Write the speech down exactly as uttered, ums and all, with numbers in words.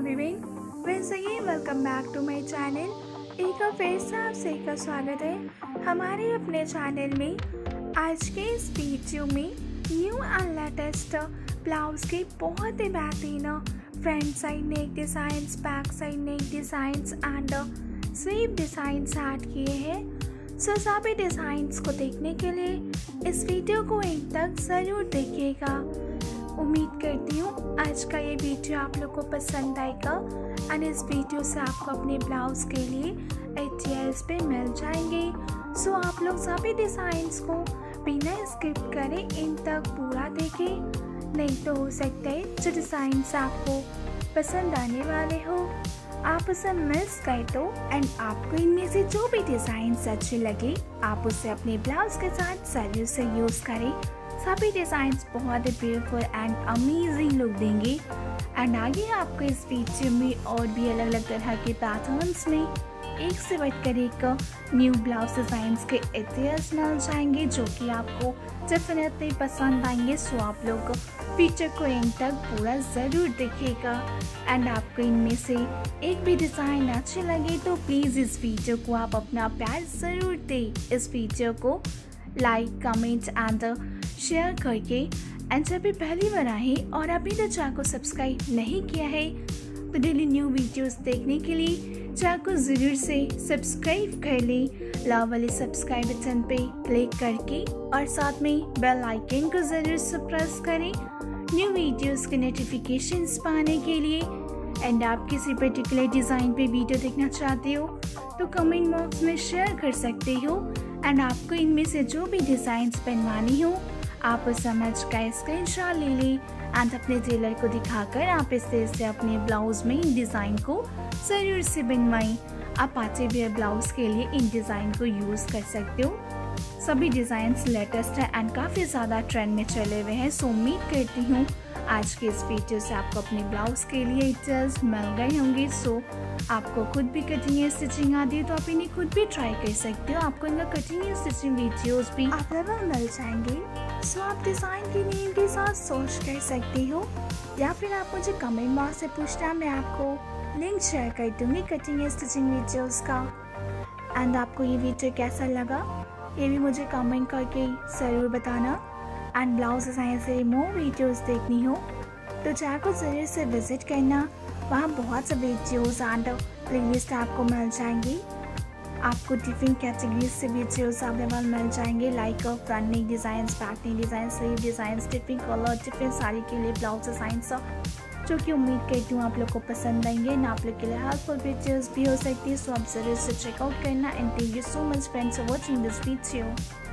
Everyone, वैसे ही welcome back to my channel. एक बार फिर से आप सभी का स्वागत है हमारे अपने चैनल में। आज के इस वीडियो में न्यू एंड लेटेस्ट ब्लाउज के बहुत ही बेहतरीन front side neck designs, back side neck designs and sleeve designs add किए हैं। सो सभी डिज़ाइंस को देखने के लिए इस वीडियो को एक तक ज़रूर देखिएगा। उम्मीद करती हूँ आज का ये वीडियो आप लोग को पसंद आएगा और इस वीडियो से आपको अपने ब्लाउज के लिए आइडियाज़ पे मिल जाएंगे। सो आप लोग सभी डिज़ाइंस को बिना स्किप करें इन तक पूरा देखें, नहीं तो हो सकता है जो डिज़ाइंस आपको पसंद आने वाले हो आप उसे मिस कर दो एंड आपको इनमें से जो भी डिज़ाइंस अच्छे लगे आप उसे अपने ब्लाउज के साथ जरूर से यूज़ करें। सभी डिज़ाइंस बहुत ही ब्यूटीफुल एंड अमेजिंग लुक देंगे एंड आगे आपको इस वीडियो में और भी अलग अलग तरह के पैटर्न्स में एक से बढ़कर एक न्यू ब्लाउज डिज़ाइंस के इतिहास मिल जाएंगे जो कि आपको डेफिनेटली पसंद आएंगे। सो आप लोग वीडियो को एंड तक पूरा ज़रूर देखिएगा एंड आपको इनमें से एक भी डिज़ाइन अच्छे लगे तो प्लीज़ इस वीडियो को आप अपना प्यार ज़रूर दें। इस वीडियो को लाइक, कमेंट एंड शेयर करके एंड जब भी पहली बार आए और अभी तक चैनल को सब्सक्राइब नहीं किया है तो डेली न्यू वीडियोस देखने के लिए चैनल को ज़रूर से सब्सक्राइब कर लें। लाल वाले सब्सक्राइब बटन पे क्लिक करके और साथ में बेल आइकन को ज़रूर से प्रेस करें न्यू वीडियोस के नोटिफिकेशंस पाने के लिए। एंड आप किसी पर्टिकुलर डिज़ाइन पे वीडियो देखना चाहते हो तो कमेंट बॉक्स में शेयर कर सकते हो एंड आपको इनमें से जो भी डिज़ाइंस बनवानी हो आप उस इमेज का स्क्रीनशॉट ले लें एंड अपने टेलर को दिखाकर आप इस तरह से अपने ब्लाउज में इन डिज़ाइन को ज़रूर से बनवाएं। आप पार्टी वेयर ब्लाउज के लिए इन डिज़ाइन को यूज़ कर सकते हो। सभी डिज़ाइंस लेटेस्ट है एंड काफ़ी ज़्यादा ट्रेंड में चले हुए हैं। सो उम्मीद करती हूँ आज के इस वीडियो से आपको अपने ब्लाउज के लिए डिटेल्स मिल गए होंगे। सो आपको खुद भी कटिंग या स्टिचिंग आती है तो आप इन्हें खुद भी ट्राई कर सकते हो। आपको इनका कटिंग या स्टिचिंग वीडियोस भी अवेलेबल मिल जाएंगे। सो आप डिज़ाइन की नेम के साथ सर्च कर सकते हो या फिर आप मुझे कमेंट बॉक्स से पूछना, मैं आपको लिंक शेयर कर दूँगी कटिंग या स्टिचिंग वीडियोज़ का। एंड आपको ये वीडियो कैसा लगा ये भी मुझे कमेंट करके ज़रूर बताना। एंड ब्लाउज डिज़ाइन से मोर वीडियोस देखनी हो तो चैनल को ज़रूर से विज़िट करना, वहाँ बहुत से वीडियोस एंड प्लेलिस्ट आपको मिल जाएंगी। आपको डिफरेंट कैटेगरीज से वीडियोस अवेलेबल मिल जाएंगे like front neck designs, back neck design, sleeve designs, different colour, different sari के लिए ब्लाउज डिज़ाइंस जो कि उम्मीद करती हूँ आप लोग को पसंद आएंगे ना आप लोग के लिए हेल्पफुल वीडियोस भी हो सकती है। सो आप ज़रूर से चेकआउट करना and thank you so much friends for watching this video.